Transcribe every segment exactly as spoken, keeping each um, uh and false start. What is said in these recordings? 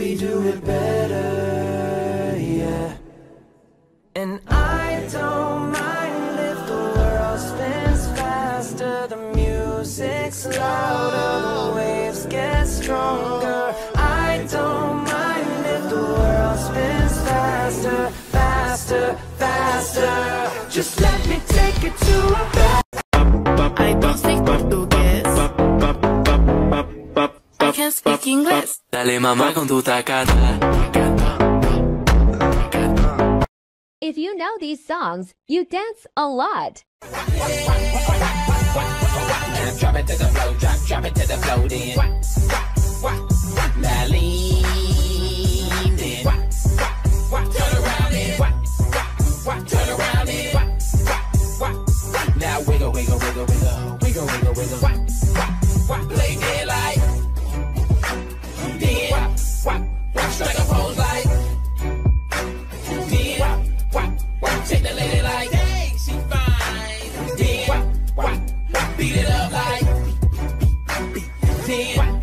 we do it better, yeah. And I don't mind if the world spins faster, the music's louder, the waves get stronger. I don't mind if the world spins faster, faster, faster. Just let me take it to a better. I don't speak Portuguese. I can speak English. Dale mamá con tu tacata. If you know these songs, you dance a lot. Drop it to the flow, drop, drop it to the flow, then. Now lean, then. Turn around, then. Turn around, then. Now wiggle, wiggle, wiggle, wiggle, wiggle, wiggle, wiggle. Play dead like. Then. Strike a pose like. Then. Take the lady like. Hey, she fine. Then. Beat it up like. Then.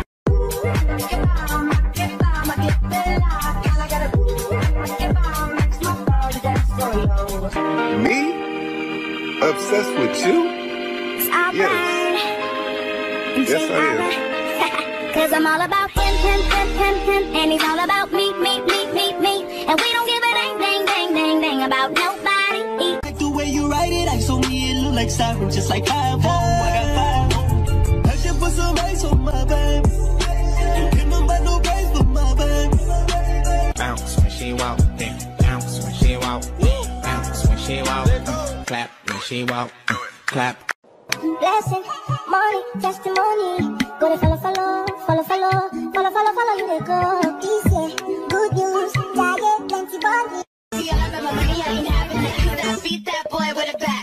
Me? Obsessed with you? Yes. Yes, I am. Cause I'm all about him, him, him, him, him, and he's all about me, me, me, me, me. And we don't give a dang, dang, dang, dang, dang about nobody. Like the way you write it, I saw me, it look like siren, just like five home. I got five home. I should put some ice on my baby. You give me by no price for my baby. Bounce when she walk, then bounce when she walk, bounce when she walk, uh, clap when she walk, uh, clap. Blessing, money, testimony. Go to follow, follow, follow, follow, follow, follow, follow, you to go. Peace, yeah, good news, diet, plenty body. See, I love my money, I ain't having it. I beat that boy with a bat.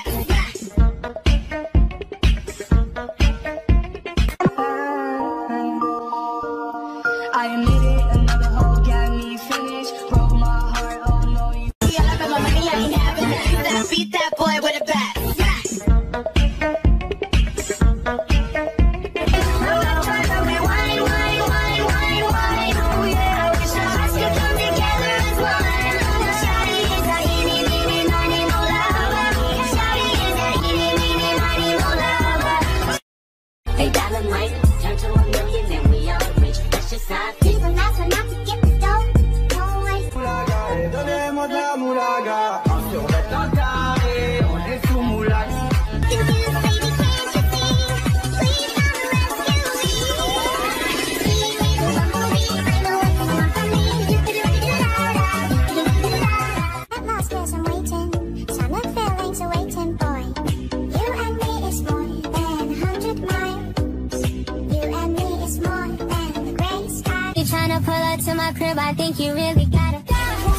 I admit it, another hoe got me finished. Broke my heart, oh no, you. See, I love my money, I ain't having it. I beat that boy with a bat. Tryna pull up to my crib, I think you really gotta go.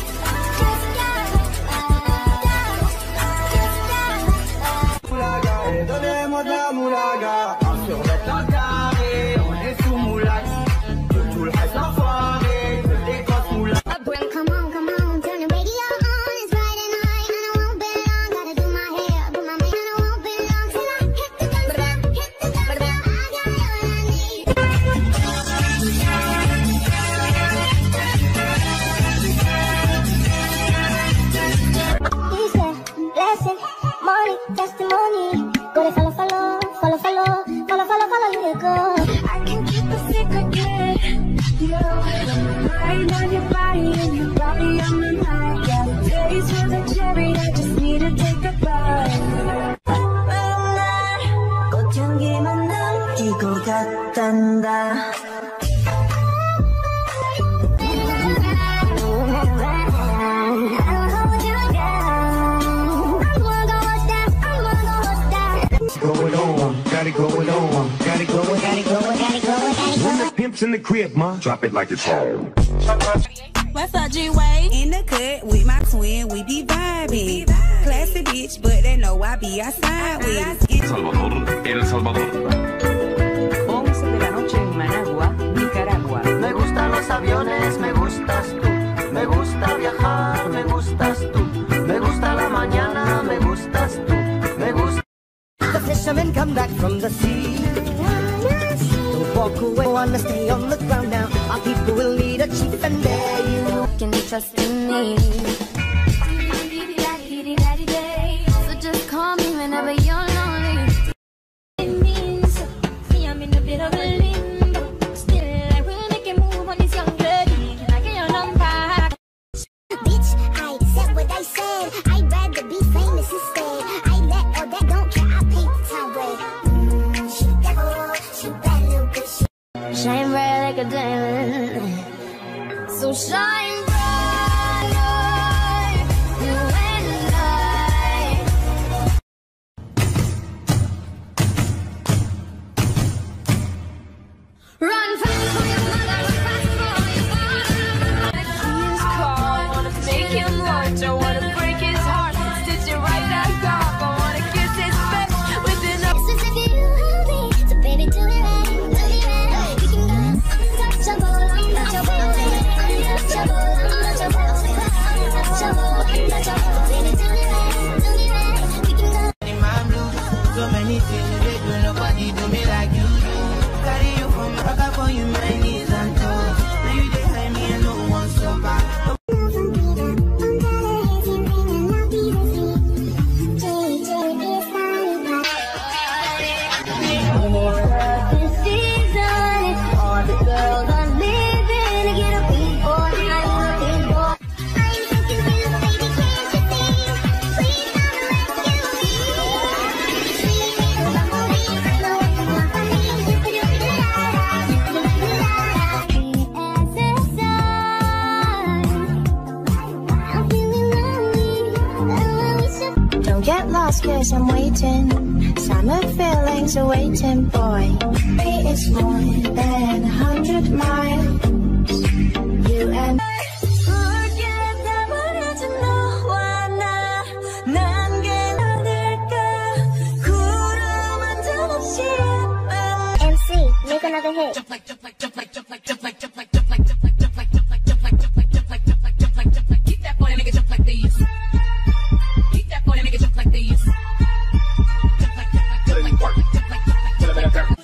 Donnez-moi de la moulaga. Sur le temps carré, on est sous moulaga. Tout le reste l'enfoiré, que des grosses moulagas. Come on, come on, turn the radio on. It's Friday night and I won't be long. Gotta do my hair, do my makeup, and I won't be long till I hit the thumbs down, hit the thumbs down. I got what I need. Peace, yeah, blessing, money, testimony. Go to follow, follow, follow, follow, follow, follow, follow, you to go. I can keep a secret, kid. You right on your body and your body on my mind. Yeah, the taste for the cherry, I just need to take a bite. 맨날 꽃향기만 남기고 갔단다. Going on, got it going on, got it going, got it going, got it going, got it going. When the pimp's in the crib, ma, drop it like it's home. What's up, G-Way? In the cut with my twin, we be vibing. Classy bitch, but they know I be outside with it. Salvador, El Salvador. once de la noche en Managua, Nicaragua. Me gustan los aviones, me gustas tú. Me gusta viajar, me gustas tú. Me gusta la mañana, me gustas tú. Me gusta. The fishermen come back from the sea. Don't walk away, wanna stay on the ground now. Our people will need a chief. trust in me. So just call me whenever you're lonely. It means, see, I'm in a bit of a limbo. Still, I will make a move on this young lady. Can I get your number? Bitch, I said what I said. I'd rather be famous instead. I let all that don't care. I paint the town red. Mm, she devil, she bad little bitch. Shine bright like a diamond. So shine bright, you and I. Run fast for your mother, run fast for your father. His car, I wanna make him watch. I wanna break his heart, stitch it right back off. I wanna kiss his face within a. So if you will be, so baby, do it right, do it right. We can go untouchable, untouchable, untouchable, untouchable, untouchable, untouchable. Baby, do it right, do it right. We can go. In my blues, so many things they do, nobody do me like you do. Carry you from Africa for you, my knees and toes. Now you behind me and no one so bad. All the girls are living to get a big boy, I'm a big boy. I'm so confused, baby, can't you see? Please don't rescue me. Sweet little bumblebee, I know what you want from me. I'm feeling lonely, Don't get lost cause I'm waiting. Summer feelings are waiting, boy. It's more than a hundred miles. You and I. M C, make another hit. Jump like, jump like, jump like, jump like, jump like, jump like, jump like, jump like, jump like, jump like, jump like, jump like, jump like, jump like, jump like, jump like. Keep that boy, nigga, jump like these. Keep that boy, nigga, jump like these. Jump like, jump like, jump like, jump like, jump like, jump like, jump like.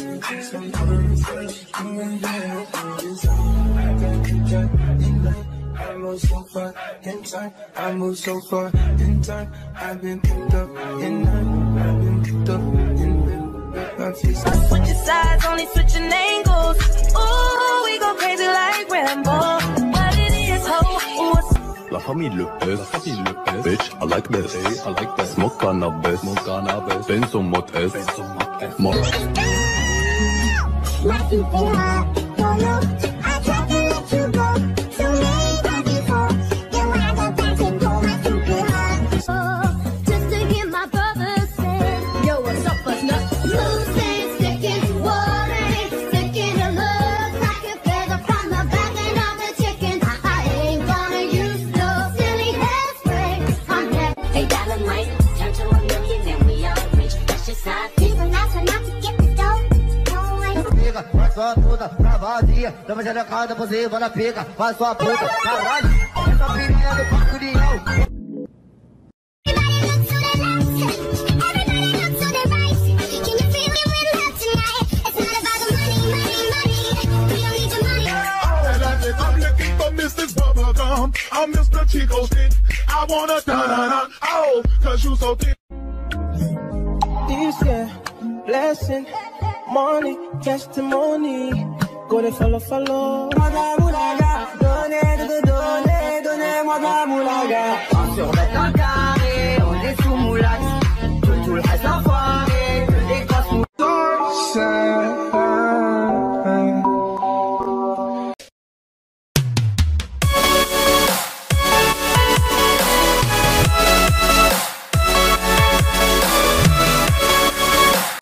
I move so far in time. I move so far in time. I've been picked up in nine. I've been picked up in bed. Switching sides, only switching angles. Ooh, we go crazy like Rambo. What it is, ho? La famille le S, la famille le S. Bitch, I like this, I like this. Smoke cannabis, smoke cannabis. Benz on mode S, Benz on mode S. More. My feet been hot, don't know. I tried to let you go. So many times before. Then when I go back and pull my feet been hot. Oh, just to hear my brother say, yo, what's up, us nut? Loose ain't sticking, water ain't sticking. It looks like a feather from the back end of the chicken. I, I ain't gonna use no silly hairspray. I'm dead. Hey, darling, might turn to a million and we all rich. That's just how I feel. People not so not to get the dough. Faz sua puta, tá vazia. Tamo já cada possível na pica. Faz sua puta, caralho. Essa pirinha do Parque União. Everybody look to the left. Everybody look to the right. Can you feel it with love tonight? It's not about the money, money, money. We don't need your money. I'm looking for Missus Bubblegum. I'm Mister Chico Stick. I wanna da-da-da. Oh, cause you so thick. This year, blessing, money, testimony. Go to follow, follow.